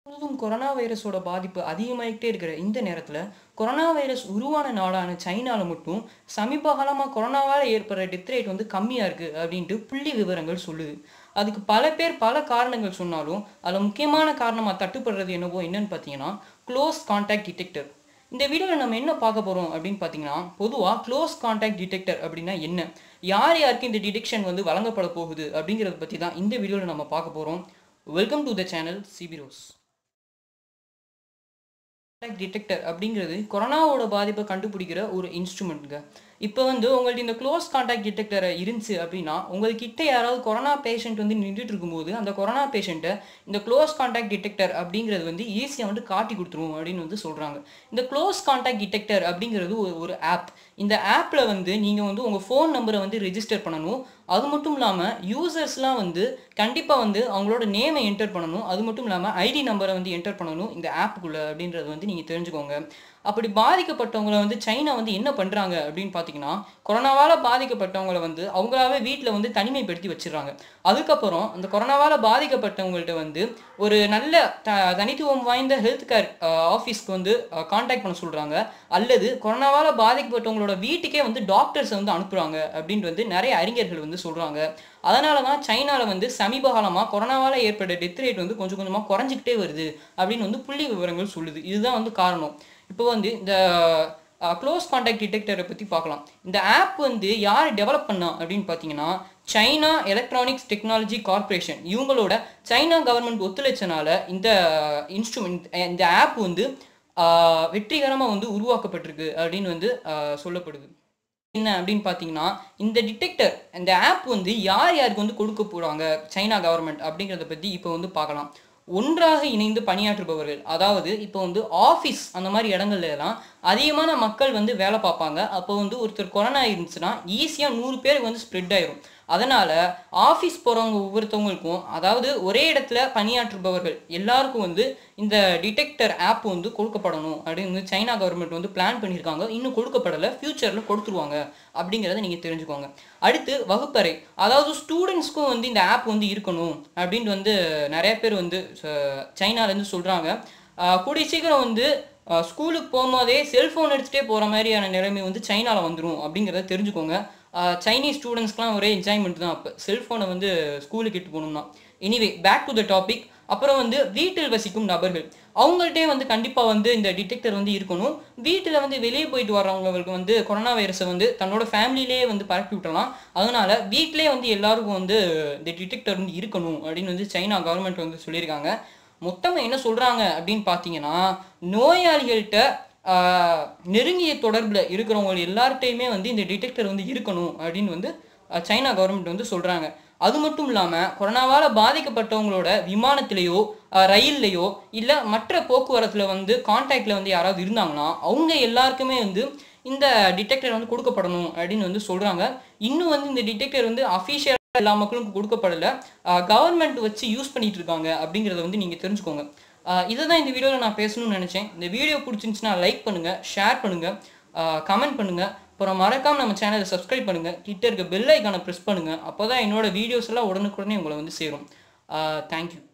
முழுவதும் கொரோனா வைரஸோட பாதிப்பு அதிகமாகிட்டே இருக்கிற இந்த நேரத்தில் கொரோனா வைரஸ் உருவான நாடான சைனாவில் மட்டும் சமீப காலமாக கொரோனாவால் ஏற்படுற டெத் ரேட் வந்து கம்மியாக இருக்குது அப்படின்ட்டு புள்ளி விவரங்கள் சொல்லுது. அதுக்கு பல பேர் பல காரணங்கள் சொன்னாலும் அதில் முக்கியமான காரணமாக தட்டுப்படுறது என்னன்னு பார்த்தீங்கன்னா க்ளோஸ் கான்டாக்ட் டிடெக்டர். இந்த வீடியோவில் நம்ம என்ன பார்க்க போகிறோம் அப்படின்னு பார்த்தீங்கன்னா, பொதுவாக க்ளோஸ் கான்டாக்ட் டிடெக்டர் அப்படின்னா என்ன, யார் யாருக்கு இந்த டிடெக்ஷன் வந்து வழங்கப்பட போகுது அப்படிங்கிறத பற்றி தான் இந்த வீடியோவில் நம்ம பார்க்க போகிறோம். வெல்கம் டு த சேனல் சிபி ரோஸ். டிடெக்டர் அப்படிங்கிறது கொரோனாவோட பாதிப்பை கண்டுபிடிக்கிற ஒரு இன்ஸ்ட்ருமெண்ட்டுங்க. இப்போ வந்து உங்கள்ட்ட இந்த க்ளோஸ் கான்டாக்ட் டிடெக்டர் இருந்துச்சு அப்படின்னா, உங்கள்கிட்ட யாராவது கொரோனா பேஷண்ட் வந்து நின்றுட்டு இருக்கும்போது அந்த கொரோனா பேஷண்ட்டை இந்த க்ளோஸ் கான்டாக்ட் டிடெக்டர் அப்படிங்கிறது வந்து ஈஸியாக வந்து காட்டி கொடுத்துரும் அப்படின்னு வந்து சொல்கிறாங்க. இந்த க்ளோஸ் கான்டாக்ட் டிடெக்டர் அப்படிங்கிறது ஒரு ஆப். இந்த ஆப்பில் வந்து நீங்கள் வந்து உங்கள் ஃபோன் நம்பரை வந்து ரெஜிஸ்டர் பண்ணணும். அது மட்டும் இல்லாமல் யூசர்ஸ்லாம் வந்து கண்டிப்பாக வந்து அவங்களோட நேமை என்டர் பண்ணணும். அது மட்டும் இல்லாமல் ஐடி நம்பரை வந்து என்டர் பண்ணணும் இந்த ஆப்புக்குள்ளே அப்படின்றது வந்து நீங்கள் தெரிஞ்சுக்கோங்க. அப்படி பாதிக்கப்பட்டவங்களை வந்து சைனா வந்து என்ன பண்ணுறாங்க அப்படின்னு பார்த்தீங்கன்னா, கொரோனாவால் பாதிக்கப்பட்டவங்களை வந்து அவங்களாவே வீட்டில் வந்து தனிமைப்படுத்தி வச்சிடறாங்க. அதுக்கப்புறம் அந்த கொரோனாவால் பாதிக்கப்பட்டவங்கள்ட்ட வந்து ஒரு நல்ல தனித்துவம் வாய்ந்த ஹெல்த் கேர் ஆஃபீஸ்க்கு வந்து கான்டாக்ட் பண்ண சொல்கிறாங்க. அல்லது கொரோனாவால் பாதிக்கப்பட்டவங்களோட வீட்டுக்கே வந்து டாக்டர்ஸை வந்து அனுப்புகிறாங்க அப்படின்ட்டு வந்து நிறைய அறிஞர்கள் வந்து சொல்கிறாங்க. அதனால தான் சைனாவில் வந்து சமீப காலமாக கொரோனாவால் ஏற்பட்ட டெத் ரேட் வந்து கொஞ்சம் கொஞ்சமாக குறைஞ்சிக்கிட்டே வருது அப்படின்னு வந்து புள்ளி விவரங்கள் சொல்லுது. இதுதான் வந்து காரணம். இப்போ வந்து இந்த க்ளோஸ் கான்டாக்ட் டிடெக்டரை பற்றி பார்க்கலாம். இந்த ஆப் வந்து யார் டெவலப் பண்ணா அப்படின்னு பார்த்தீங்கன்னா, சைனா எலக்ட்ரானிக்ஸ் டெக்னாலஜி கார்பரேஷன். இவங்களோட சைனா கவர்மெண்ட் ஒத்துழைச்சனால இந்த இன்ஸ்ட்ருமெண்ட் இந்த ஆப் வந்து வெற்றிகரமாக வந்து உருவாக்கப்பட்டிருக்கு அப்படின்னு வந்து சொல்லப்படுது. என்ன அப்படின்னு பார்த்தீங்கன்னா, இந்த டிடெக்டர் இந்த ஆப் வந்து யார் யாருக்கு வந்து கொடுக்க போகிறாங்க சைனா கவர்மெண்ட் அப்படிங்கிறத பற்றி இப்போ வந்து பார்க்கலாம். ஒன்றாக இணைந்து பணியாற்றுபவர்கள், அதாவது இப்போ வந்து ஆஃபீஸ் அந்த மாதிரி இடங்கள்லாம் அதிகமான மக்கள் வந்து வேலை பார்ப்பாங்க. அப்போ வந்து ஒருத்தர் கொரோனா இருந்துச்சுன்னா ஈஸியாக 100 பேருக்கு வந்து ஸ்ப்ரெட் ஆயிரும். அதனால் ஆஃபீஸ் போகிறவங்க ஒவ்வொருத்தவங்களுக்கும், அதாவது ஒரே இடத்துல பணியாற்றுபவர்கள் எல்லாருக்கும் வந்து இந்த டிடெக்டர் ஆப் வந்து கொடுக்கப்படணும் அப்படின்னு வந்து சைனா கவர்மெண்ட் வந்து பிளான் பண்ணியிருக்காங்க. இன்னும் கொடுக்கப்படலை, ஃப்யூச்சரில் கொடுத்துருவாங்க அப்படிங்கிறத நீங்கள் தெரிஞ்சுக்கோங்க. அடுத்து வகுப்பறை, அதாவது ஸ்டூடெண்ட்ஸ்க்கும் வந்து இந்த ஆப் வந்து இருக்கணும் அப்படின்ட்டு வந்து நிறைய பேர் வந்து சைனாலேருந்து சொல்கிறாங்க. கூடிய சீக்கிரம் வந்து ஸ்கூலுக்கு போகும்போதே செல்ஃபோன் எடுத்துகிட்டே போகிற மாதிரியான நிலைமை வந்து சைனாவில் வந்துடும் அப்படிங்கிறத தெரிஞ்சுக்கோங்க. சைனீஸ் ஸ்டூடெண்ட்ஸ்க்குலாம் ஒரே என்ஜாய்மெண்ட் தான் அப்போ செல்ஃபோனை வந்து ஸ்கூலுக்கு இட்டு போகணும்னா. Anyway, back to the topic. அப்புறம் வந்து வீட்டில் வசிக்கும் நபர்கள், அவங்கள்ட்டே வந்து கண்டிப்பாக வந்து இந்த டிடெக்டர் வந்து இருக்கணும். வீட்டில் வந்து வெளியே போயிட்டு வர்றவங்களுக்கு வந்து கொரோனா வைரஸை வந்து தன்னோட ஃபேமிலியிலே வந்து பரப்பி விட்டலாம். அதனால் வீட்டிலே வந்து எல்லாருக்கும் வந்து இந்த டிடெக்டர் வந்து இருக்கணும் அப்படின்னு வந்து சைனா கவர்மெண்ட் வந்து சொல்லியிருக்காங்க. மொத்தமாக என்ன சொல்கிறாங்க அப்படின்னு பார்த்தீங்கன்னா, நோயாளிகள்கிட்ட நெருங்கிய தொடர்பில் இருக்கிறவங்க எல்லார்ட்டையுமே வந்து இந்த டிடெக்டர் வந்து இருக்கணும் அப்படின்னு வந்து சைனா கவர்மெண்ட் வந்து சொல்கிறாங்க. அது மட்டும் இல்லாமல் கொரோனாவால் பாதிக்கப்பட்டவங்களோட விமானத்திலேயோ ரயில்லையோ இல்லை மற்ற போக்குவரத்தில் வந்து கான்டாக்டில் வந்து யாராவது இருந்தாங்கன்னா அவங்க எல்லாருக்குமே வந்து இந்த டிடெக்டர் வந்து கொடுக்கப்படணும் அப்படின்னு வந்து சொல்கிறாங்க. இன்னும் வந்து இந்த டிடெக்டர் வந்து அஃபிஷியல் எல்லா மக்களுக்கும் கொடுக்கப்படலை, கவர்மெண்ட் வச்சு யூஸ் பண்ணிட்டு இருக்காங்க அப்படிங்கிறத வந்து நீங்கள் தெரிஞ்சுக்கோங்க. இதை தான் இந்த வீடியோவில் நான் பேசணும்னு நினச்சேன். இந்த வீடியோ பிடிச்சிருந்துச்சுன்னா லைக் பண்ணுங்கள், ஷேர் பண்ணுங்கள், கமெண்ட் பண்ணுங்கள். அப்புறம் மறக்காமல் நம்ம சேனலை சப்ஸ்கிரைப் பண்ணுங்கள். கிட்ட இருக்க பெல் ஐக்கானை ப்ரெஸ் பண்ணுங்கள். அப்போ தான் என்னோடய வீடியோஸ் எல்லாம் உடனுக்குடனே உங்களை வந்து சேரும். தேங்க்யூ.